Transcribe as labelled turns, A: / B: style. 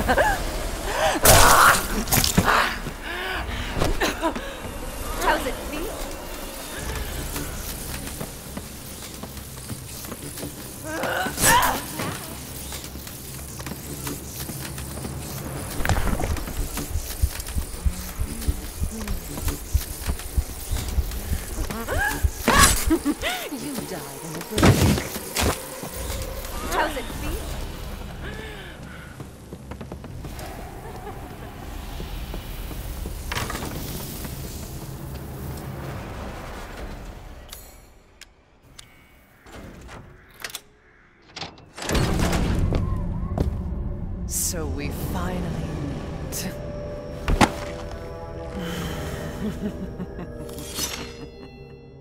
A: How's it feel?
B: You died in a blink.
A: How's it feel?
B: So we finally meet.